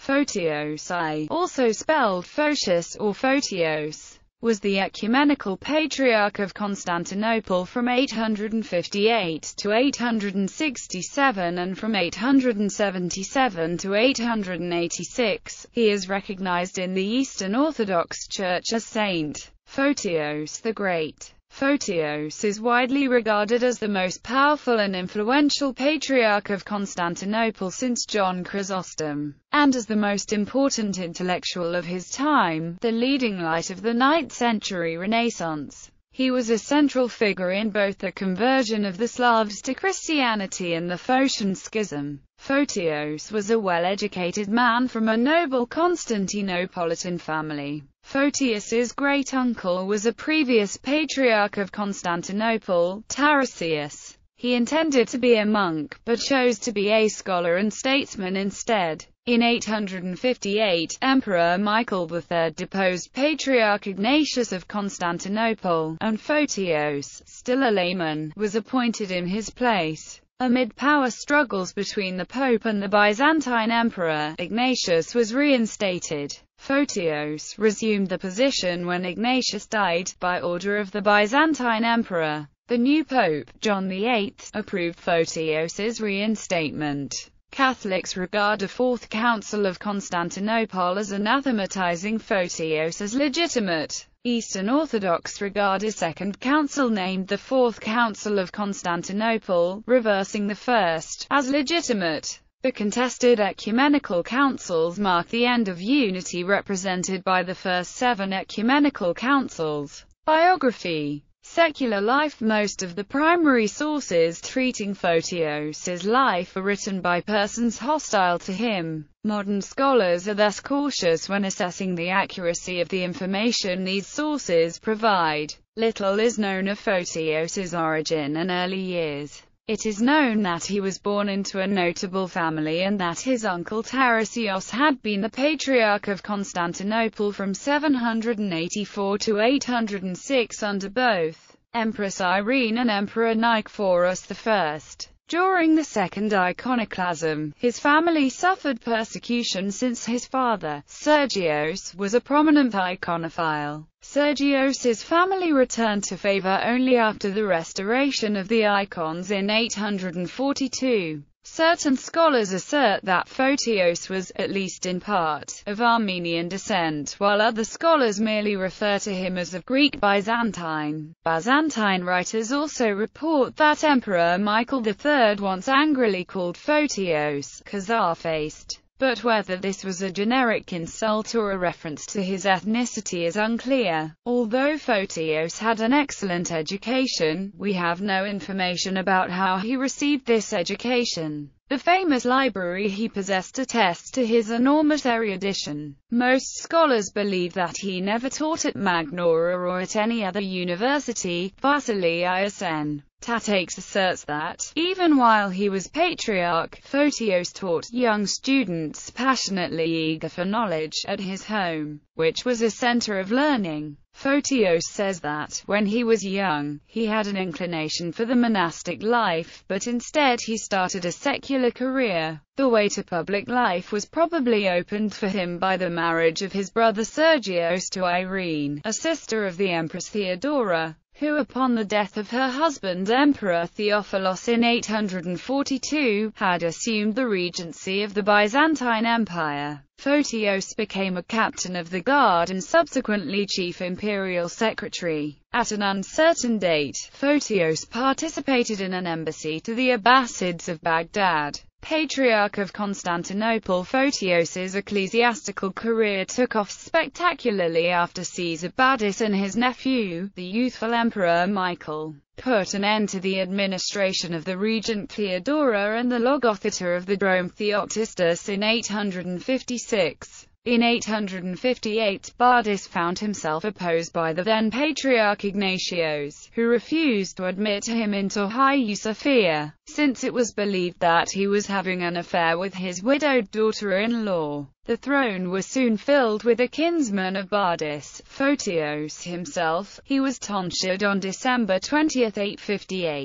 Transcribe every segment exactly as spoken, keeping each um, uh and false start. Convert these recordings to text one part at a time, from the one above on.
Photios I, also spelled Photius or Photios, was the ecumenical patriarch of Constantinople from eight hundred fifty-eight to eight hundred sixty-seven and from eight hundred seventy-seven to eight hundred eighty-six. He is recognized in the Eastern Orthodox Church as Saint Photios the Great. Photios is widely regarded as the most powerful and influential patriarch of Constantinople since John Chrysostom, and as the most important intellectual of his time, the leading light of the ninth century Renaissance. He was a central figure in both the conversion of the Slavs to Christianity and the Photian Schism. Photios was a well-educated man from a noble Constantinopolitan family. Photius's great-uncle was a previous patriarch of Constantinople, Tarasius. He intended to be a monk, but chose to be a scholar and statesman instead. In eight hundred fifty-eight, Emperor Michael the Third deposed Patriarch Ignatius of Constantinople, and Photios, still a layman, was appointed in his place. Amid power struggles between the Pope and the Byzantine Emperor, Ignatius was reinstated. Photios resumed the position when Ignatius died, by order of the Byzantine Emperor. The new Pope, John the Eighth, approved Photios's reinstatement. Catholics regard a Fourth Council of Constantinople as anathematizing Photios as legitimate. Eastern Orthodox regard a second council named the Fourth Council of Constantinople, reversing the first, as legitimate. The contested ecumenical councils mark the end of unity represented by the first seven ecumenical councils. Biography. Secular life. Most of the primary sources treating Photios's life are written by persons hostile to him. Modern scholars are thus cautious when assessing the accuracy of the information these sources provide. Little is known of Photios's origin and early years. It is known that he was born into a notable family and that his uncle Tarasius had been the Patriarch of Constantinople from seven hundred eighty-four to eight hundred six under both Empress Irene and Emperor Nicephorus the First. During the Second Iconoclasm, his family suffered persecution since his father, Sergios, was a prominent iconophile. Sergios's family returned to favor only after the restoration of the icons in eight hundred forty-two. Certain scholars assert that Photios was, at least in part, of Armenian descent, while other scholars merely refer to him as of Greek Byzantine. Byzantine writers also report that Emperor Michael the Third once angrily called Photios Khazar-faced. But whether this was a generic insult or a reference to his ethnicity is unclear. Although Photios had an excellent education, we have no information about how he received this education. The famous library he possessed attests to his enormous erudition. Most scholars believe that he never taught at Magnaura or at any other university. Vasily I S N. Tataix asserts that, even while he was patriarch, Photios taught young students passionately eager for knowledge at his home, which was a center of learning. Photios says that, when he was young, he had an inclination for the monastic life, but instead he started a secular career. The way to public life was probably opened for him by the marriage of his brother Sergios to Irene, a sister of the Empress Theodora, who upon the death of her husband Emperor Theophilos in eight hundred forty-two, had assumed the regency of the Byzantine Empire. Photios became a captain of the guard and subsequently chief imperial secretary. At an uncertain date, Photios participated in an embassy to the Abbasids of Baghdad. Patriarch of Constantinople, Photios's ecclesiastical career took off spectacularly after Caesar Badis and his nephew, the youthful Emperor Michael, put an end to the administration of the regent Theodora and the Logotheter of the Drome Theoctistus in eight hundred fifty-six. In eight hundred fifty-eight, Badis found himself opposed by the then Patriarch Ignatius, who refused to admit him into Hagia Sophia, since it was believed that he was having an affair with his widowed daughter-in-law. The throne was soon filled with a kinsman of Badis, Photios himself. He was tonsured on December twentieth, eight fifty-eight.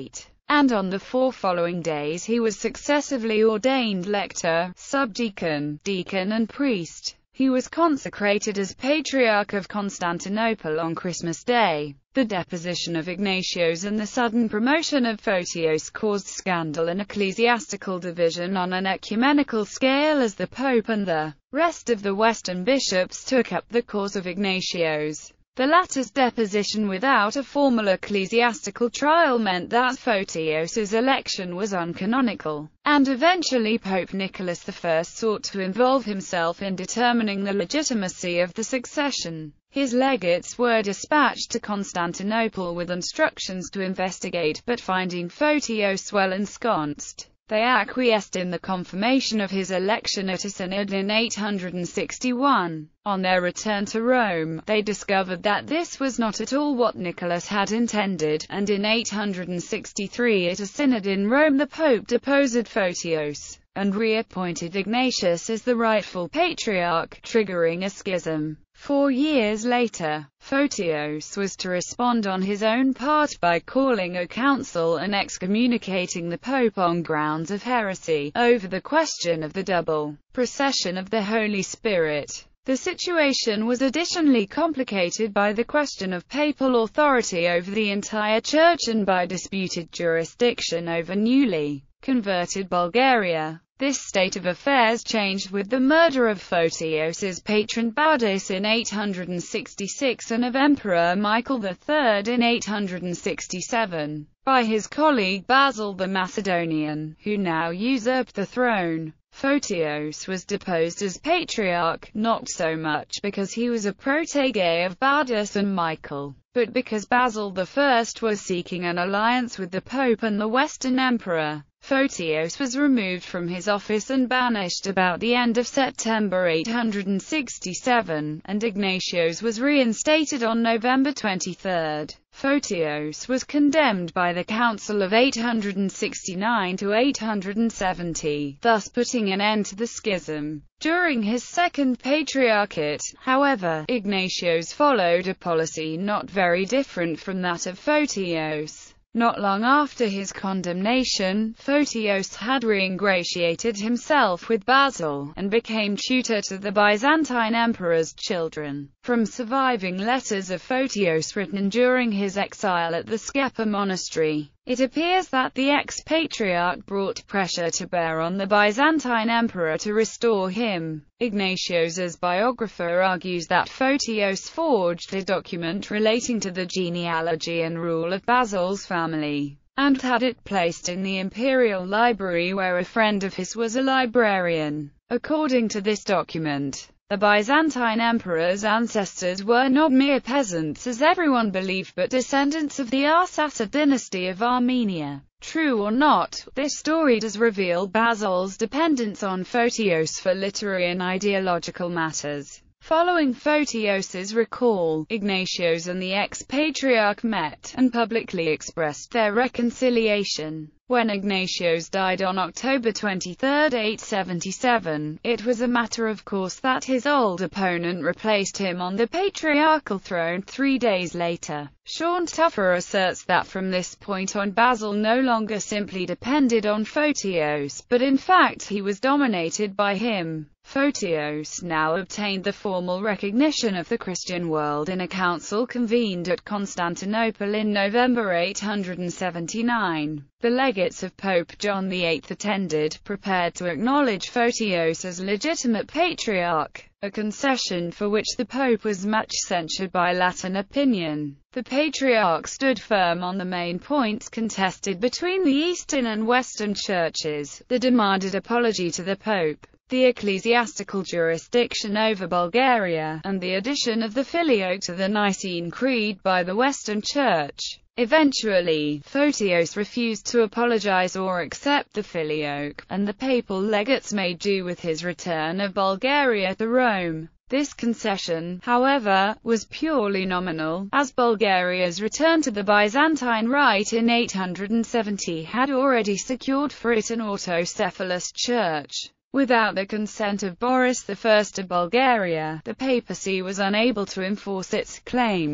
and on the four following days he was successively ordained lector, subdeacon, deacon and priest. He was consecrated as Patriarch of Constantinople on Christmas Day. The deposition of Ignatios and the sudden promotion of Photios caused scandal and ecclesiastical division on an ecumenical scale as the Pope and the rest of the Western bishops took up the cause of Ignatios. The latter's deposition without a formal ecclesiastical trial meant that Photios's election was uncanonical, and eventually Pope Nicholas the First sought to involve himself in determining the legitimacy of the succession. His legates were dispatched to Constantinople with instructions to investigate, but finding Photios well ensconced, they acquiesced in the confirmation of his election at a synod in eight hundred sixty-one. On their return to Rome, they discovered that this was not at all what Nicholas had intended, and in eight hundred sixty-three at a synod in Rome the Pope deposed Photios, and reappointed Ignatius as the rightful patriarch, triggering a schism. Four years later, Photios was to respond on his own part by calling a council and excommunicating the Pope on grounds of heresy, over the question of the double procession of the Holy Spirit. The situation was additionally complicated by the question of papal authority over the entire Church and by disputed jurisdiction over newly converted Bulgaria. This state of affairs changed with the murder of Photios's patron Baudas in eight hundred sixty-six and of Emperor Michael the Third in eight hundred sixty-seven, by his colleague Basil the Macedonian, who now usurped the throne. Photios was deposed as patriarch, not so much because he was a protégé of Baudas and Michael, but because Basil the First was seeking an alliance with the Pope and the Western Emperor. Photios was removed from his office and banished about the end of September eight hundred sixty-seven, and Ignatios was reinstated on November twenty-third. Photios was condemned by the Council of eight hundred sixty-nine to eight hundred seventy, thus putting an end to the schism. During his second patriarchate, however, Ignatios followed a policy not very different from that of Photios. Not long after his condemnation, Photios had reingratiated himself with Basil, and became tutor to the Byzantine emperor's children. From surviving letters of Photios written during his exile at the Skepa monastery, it appears that the ex-patriarch brought pressure to bear on the Byzantine emperor to restore him. Ignatios's biographer argues that Photios forged a document relating to the genealogy and rule of Basil's family, and had it placed in the imperial library where a friend of his was a librarian. According to this document, the Byzantine emperor's ancestors were not mere peasants as everyone believed, but descendants of the Arsacid dynasty of Armenia. True or not, this story does reveal Basil's dependence on Photios for literary and ideological matters. Following Photios's recall, Ignatios and the ex-patriarch met, and publicly expressed their reconciliation. When Ignatios died on October twenty-third, eight seventy-seven, it was a matter of course that his old opponent replaced him on the patriarchal throne three days later. Sean Tuffer asserts that from this point on Basil no longer simply depended on Photios, but in fact he was dominated by him. Photios now obtained the formal recognition of the Christian world in a council convened at Constantinople in November eight hundred seventy-nine. The legates of Pope John the Eighth attended, prepared to acknowledge Photios as legitimate patriarch, a concession for which the Pope was much censured by Latin opinion. The Patriarch stood firm on the main points contested between the Eastern and Western churches: the demanded apology to the Pope, the ecclesiastical jurisdiction over Bulgaria, and the addition of the Filioque to the Nicene Creed by the Western Church. Eventually, Photios refused to apologize or accept the Filioque, and the papal legates made do with his return of Bulgaria to Rome. This concession, however, was purely nominal, as Bulgaria's return to the Byzantine Rite in eight hundred seventy had already secured for it an autocephalous church. Without the consent of Boris the First of Bulgaria, the papacy was unable to enforce its claims.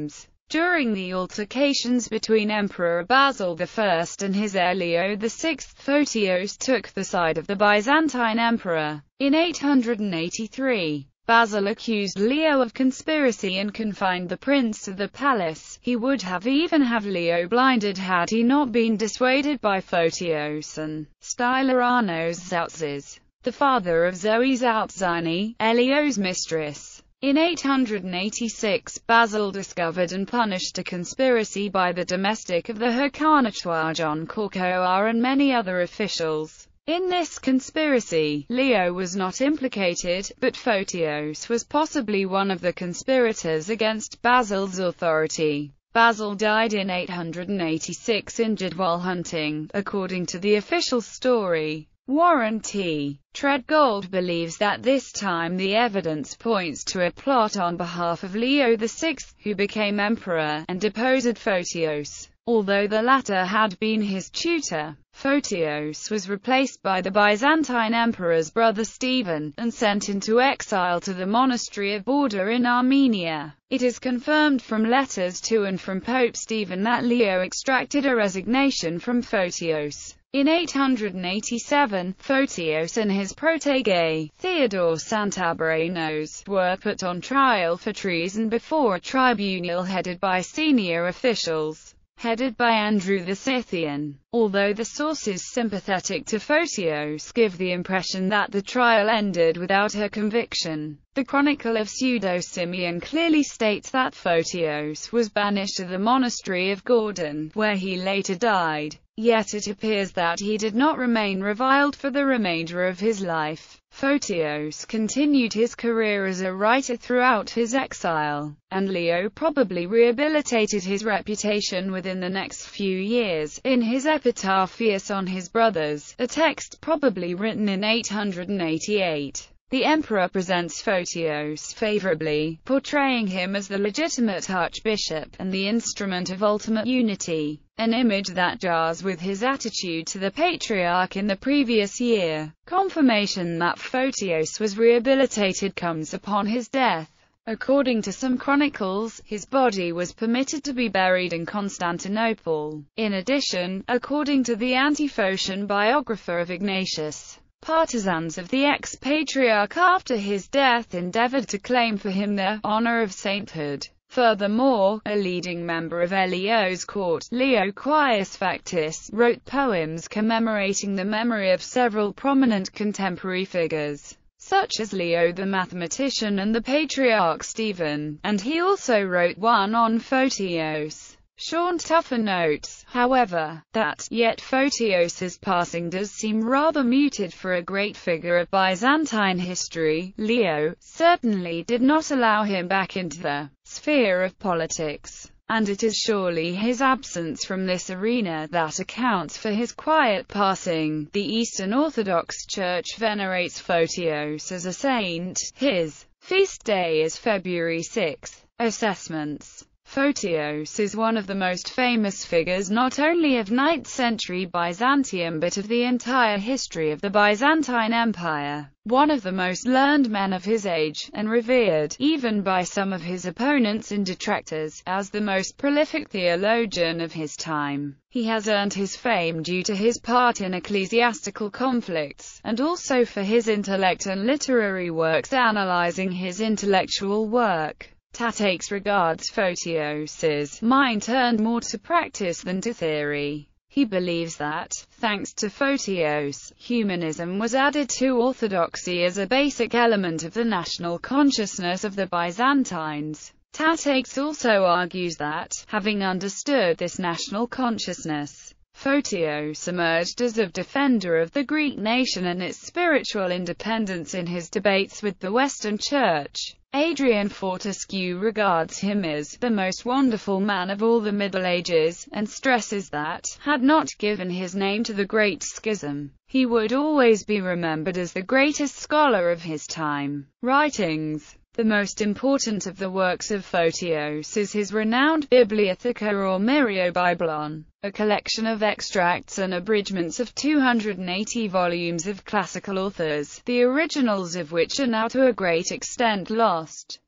During the altercations between Emperor Basil the First and his heir Leo the Sixth, Photios took the side of the Byzantine emperor. In eight hundred eighty-three, Basil accused Leo of conspiracy and confined the prince to the palace. He would have even have Leo blinded had he not been dissuaded by Photios and Stylianos Zoutzes, the father of Zoe Zoutzini, Leo's mistress. In eight hundred eighty-six, Basil discovered and punished a conspiracy by the domestic of the Hercanatoire John Corcoar and many other officials. In this conspiracy, Leo was not implicated, but Photios was possibly one of the conspirators against Basil's authority. Basil died in eight hundred eighty-six injured while hunting, according to the official story. Warren T. Treadgold believes that this time the evidence points to a plot on behalf of Leo the Sixth, who became emperor, and deposed Photios. Although the latter had been his tutor, Photios was replaced by the Byzantine emperor's brother Stephen, and sent into exile to the monastery of Borda in Armenia. It is confirmed from letters to and from Pope Stephen that Leo extracted a resignation from Photios. In eight hundred eighty-seven, Photios and his protégé, Theodore Santabrianos, were put on trial for treason before a tribunal headed by senior officials, headed by Andrew the Scythian. Although the sources sympathetic to Photios give the impression that the trial ended without her conviction, the Chronicle of Pseudo-Simeon clearly states that Photios was banished to the monastery of Gordon, where he later died. Yet it appears that he did not remain reviled for the remainder of his life. Photios continued his career as a writer throughout his exile, and Leo probably rehabilitated his reputation within the next few years. In his Epitaphius on his brothers, a text probably written in eight hundred eighty-eight, the emperor presents Photios favorably, portraying him as the legitimate archbishop, and the instrument of ultimate unity, an image that jars with his attitude to the patriarch in the previous year. Confirmation that Photios was rehabilitated comes upon his death. According to some chronicles, his body was permitted to be buried in Constantinople. In addition, according to the Antiphocian biographer of Ignatius, partisans of the ex-patriarch after his death endeavored to claim for him the honor of sainthood. Furthermore, a leading member of Leo's court, Leo Quaes Factus, wrote poems commemorating the memory of several prominent contemporary figures, such as Leo the mathematician and the patriarch Stephen, and he also wrote one on Photios. Sean Tuffer notes, however, that, yet Photios's passing does seem rather muted for a great figure of Byzantine history. Leo certainly did not allow him back into the sphere of politics, and it is surely his absence from this arena that accounts for his quiet passing. The Eastern Orthodox Church venerates Photios as a saint. His feast day is February sixth. Assessments. Photios is one of the most famous figures not only of ninth century Byzantium but of the entire history of the Byzantine Empire. One of the most learned men of his age, and revered, even by some of his opponents and detractors, as the most prolific theologian of his time. He has earned his fame due to his part in ecclesiastical conflicts, and also for his intellect and literary works analyzing his intellectual work. Tatakes regards Photios's mind turned more to practice than to theory. He believes that, thanks to Photios, humanism was added to orthodoxy as a basic element of the national consciousness of the Byzantines. Tatakes also argues that, having understood this national consciousness, Photios emerged as a defender of the Greek nation and its spiritual independence in his debates with the Western Church. Adrian Fortescue regards him as the most wonderful man of all the Middle Ages, and stresses that, had not given his name to the Great Schism, he would always be remembered as the greatest scholar of his time. Writings. The most important of the works of Photios is his renowned Bibliotheca or Myriobibelon, a collection of extracts and abridgments of two hundred eighty volumes of classical authors, the originals of which are now to a great extent lost.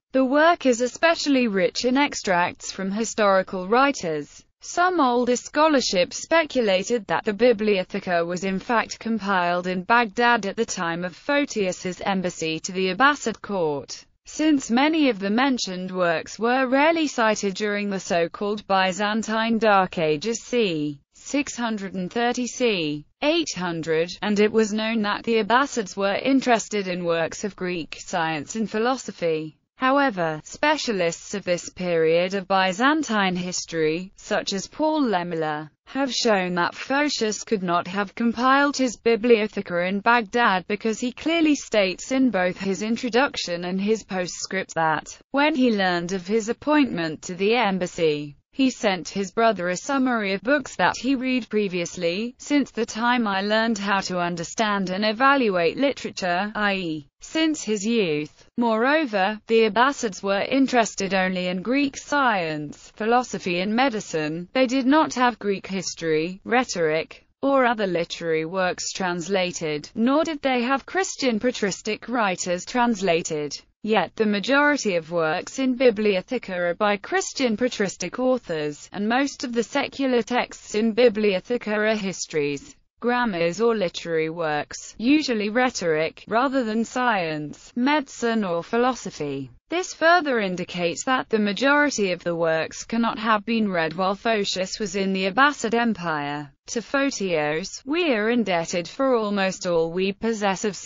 The work is especially rich in extracts from historical writers. Some older scholarship speculated that the Bibliotheca was in fact compiled in Baghdad at the time of Photius's embassy to the Abbasid court, since many of the mentioned works were rarely cited during the so-called Byzantine Dark Ages c. six thirty to c. eight hundred, and it was known that the Abbasids were interested in works of Greek science and philosophy. However, specialists of this period of Byzantine history, such as Paul Lemela, have shown that Photius could not have compiled his Bibliotheca in Baghdad because he clearly states in both his introduction and his postscript that, when he learned of his appointment to the embassy, he sent his brother a summary of books that he read previously, since the time I learned how to understand and evaluate literature, that is, since his youth. Moreover, the Abbasids were interested only in Greek science, philosophy and medicine. They did not have Greek history, rhetoric, or other literary works translated, nor did they have Christian patristic writers translated. Yet the majority of works in Bibliotheca are by Christian patristic authors, and most of the secular texts in Bibliotheca are histories, grammars or literary works, usually rhetoric, rather than science, medicine or philosophy. This further indicates that the majority of the works cannot have been read while Photius was in the Abbasid Empire. To Photios, we are indebted for almost all we possess of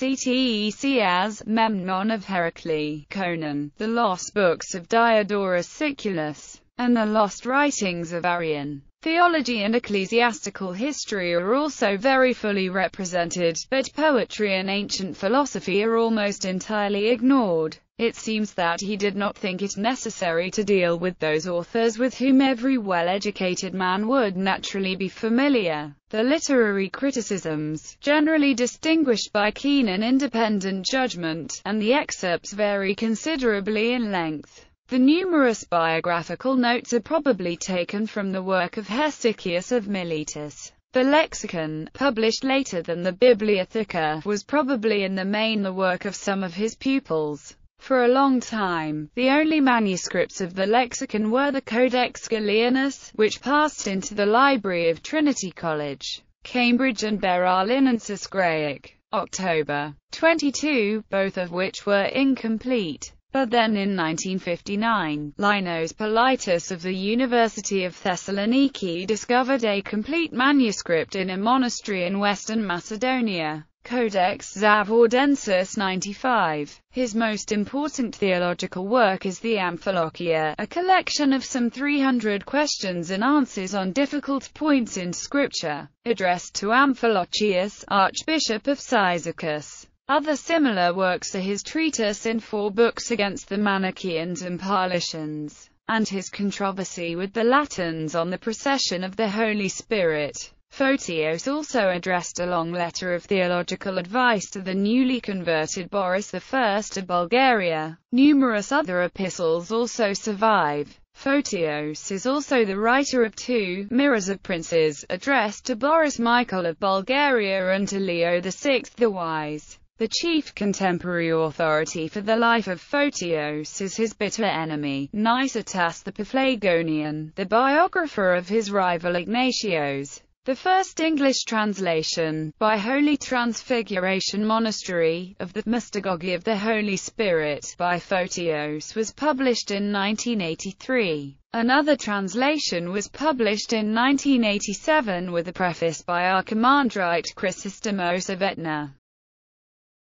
Ctesias, Memnon of Heracles, Conon, the lost books of Diodorus Siculus, and the lost writings of Arrian. Theology and ecclesiastical history are also very fully represented, but poetry and ancient philosophy are almost entirely ignored. It seems that he did not think it necessary to deal with those authors with whom every well-educated man would naturally be familiar. The literary criticisms, generally distinguished by keen and independent judgment, and the excerpts vary considerably in length. The numerous biographical notes are probably taken from the work of Hesychius of Miletus. The Lexicon, published later than the Bibliotheca, was probably in the main the work of some of his pupils. For a long time, the only manuscripts of the Lexicon were the Codex Gallienus, which passed into the library of Trinity College, Cambridge, and Berarlinensis Graic, October twenty-second, both of which were incomplete. But then in nineteen fifty-nine, Linos Politis of the University of Thessaloniki discovered a complete manuscript in a monastery in western Macedonia, Codex Zavordensis ninety-five. His most important theological work is the Amphilochia, a collection of some three hundred questions and answers on difficult points in Scripture, addressed to Amphilochius, Archbishop of Cyzicus. Other similar works are his treatise in four books against the Manichaeans and Paulicians, and his controversy with the Latins on the procession of the Holy Spirit. Photios also addressed a long letter of theological advice to the newly converted Boris the First of Bulgaria. Numerous other epistles also survive. Photios is also the writer of two Mirrors of Princes, addressed to Boris Michael of Bulgaria and to Leo the Sixth the Wise. The chief contemporary authority for the life of Photios is his bitter enemy, Nicetas the Paphlagonian, the biographer of his rival Ignatios. The first English translation, by Holy Transfiguration Monastery, of the Mystagogy of the Holy Spirit, by Photios was published in nineteen eighty-three. Another translation was published in nineteen eighty-seven with a preface by Archimandrite Chrysostomos of Etna.